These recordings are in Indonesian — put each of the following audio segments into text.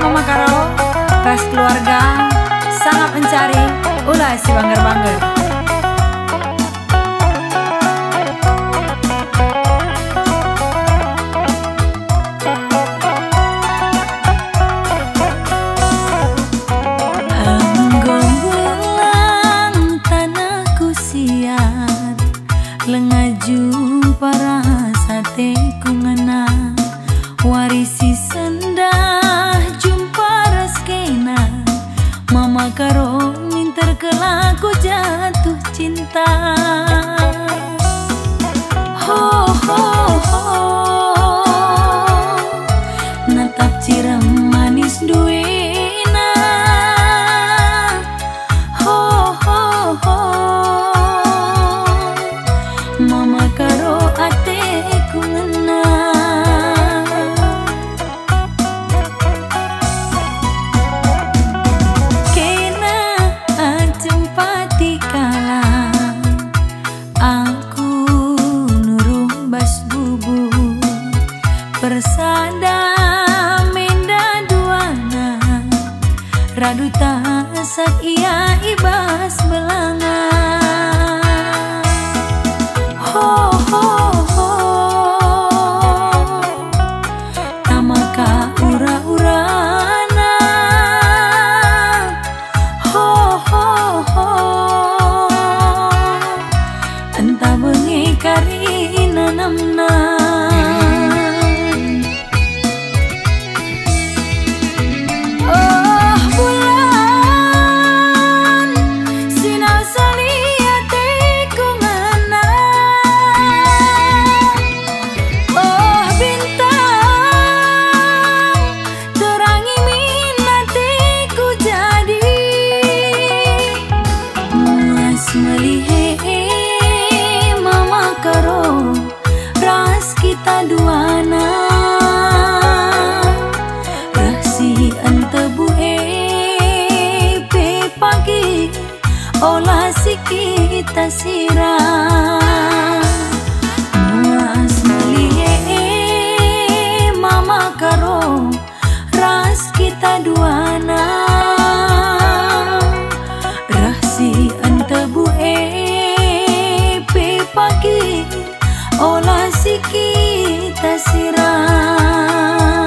Mama Karo, ras keluarga sangat mencari ulah si bangger-bangger. Lengaju para sate kungena warisi sendah jumpa raskena Mama Karo minter kelaku jatuh cinta. Ho ho ho natap cirem manis duena. Ho ho ho Mama Karo ate ku ngena. Kena ajempati kala aku nurung bas bubu persada menda duana raduta sak ia ibas belanga. Ho ho ho tamaka ura-urana. Ho ho ho entah bengi karina namna. Oh bulan sinau salia teku ngena. Oh bintang terangi minatiku jadi muas melihe Mama Karo ras kita duana rasi ante buhe pe pagi olah si kita sirah. Muas melihe Mama Karo ras kita duana rasi ante buhe pe pagi olah si kita sirah.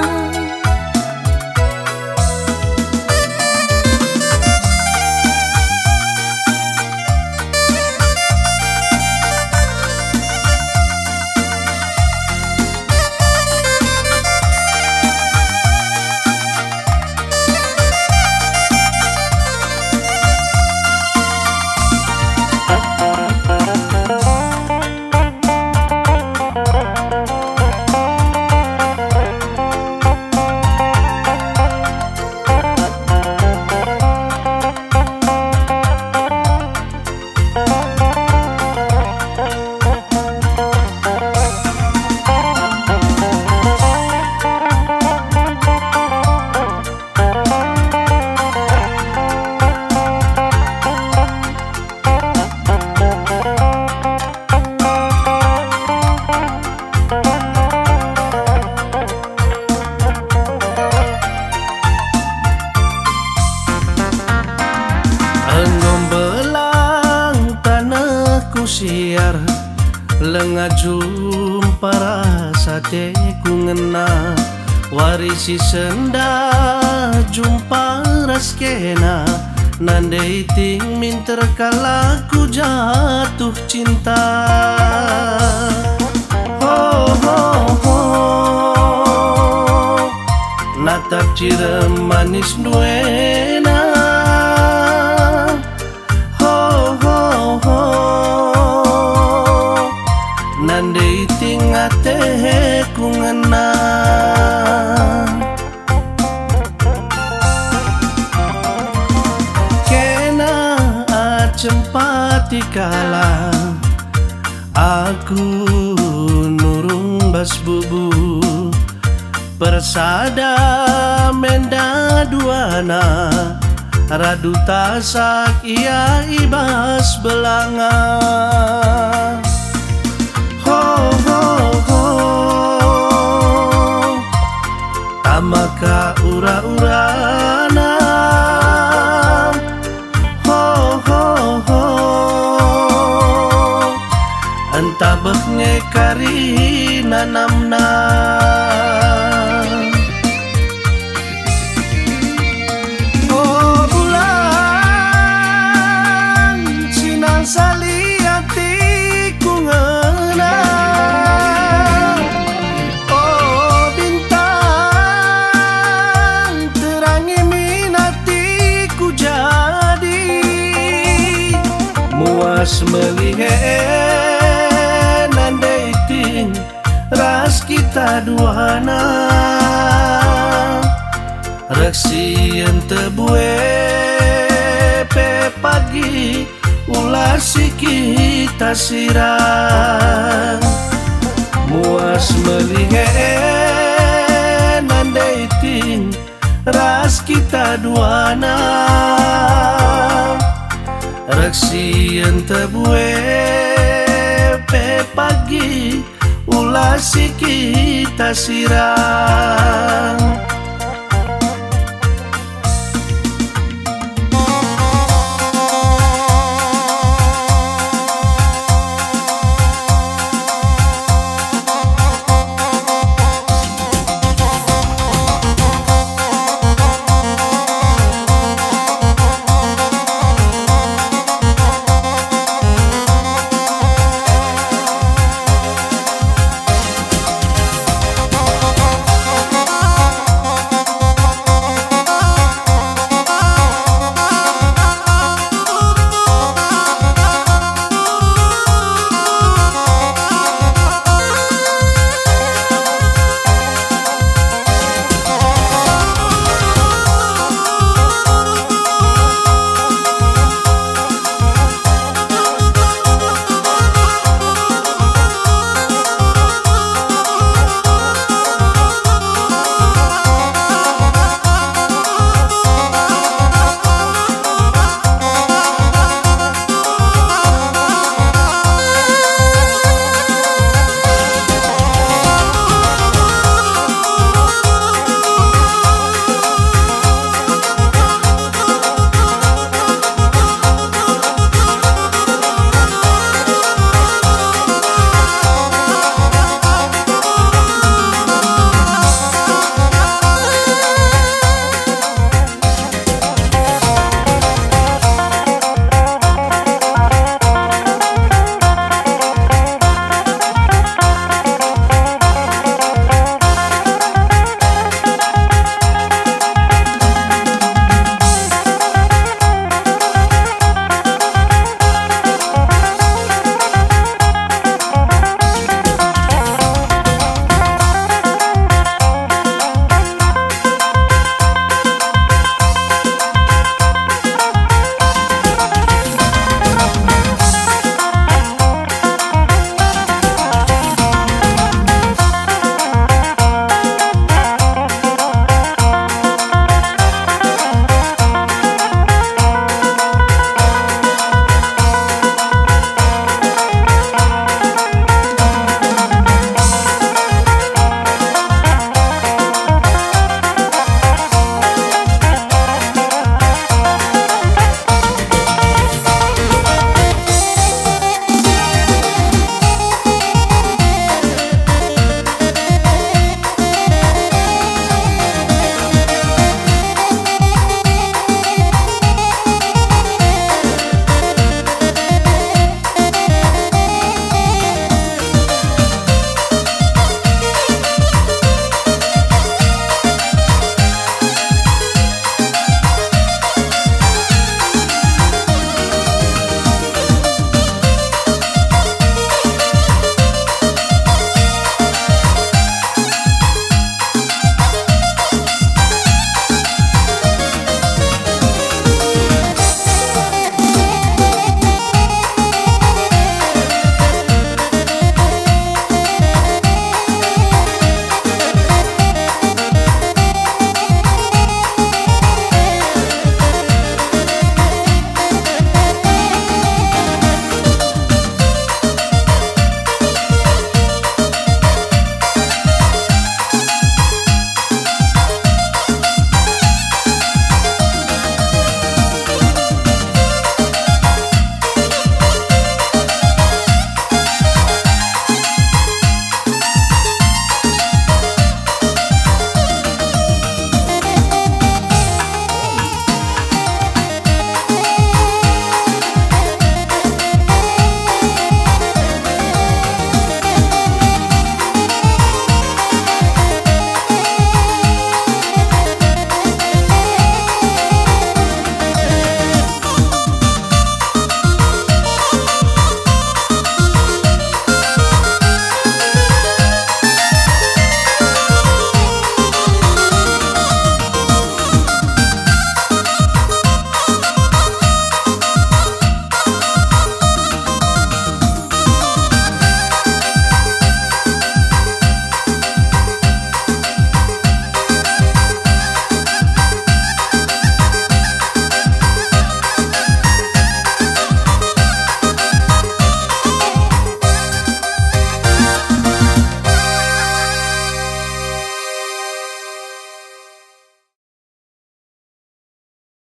Siar lengaju para sate ku ngena warisi senda jumpa raskena nandai ting minter kala ku jatuh cinta. Ho ho ho natap cirem manis duena. Nandai tinggal teh ku ngena. Kena ajempati kala aku nurung bas bubu persada menda duana raduta sak ia ibas belanga. Ho ho ho amaka ura-urana ho ho ho anta beknge kari nanamna oh bulan sinan saliati kungena oh bintang terangi minatiku jadi muas melihat nandai ting ras kita duana reksi ente bue pe pagi ulasi kita sirang muas melihat nandai ting ras kita duana reksi ente bue pe pagi ulasi kita sirang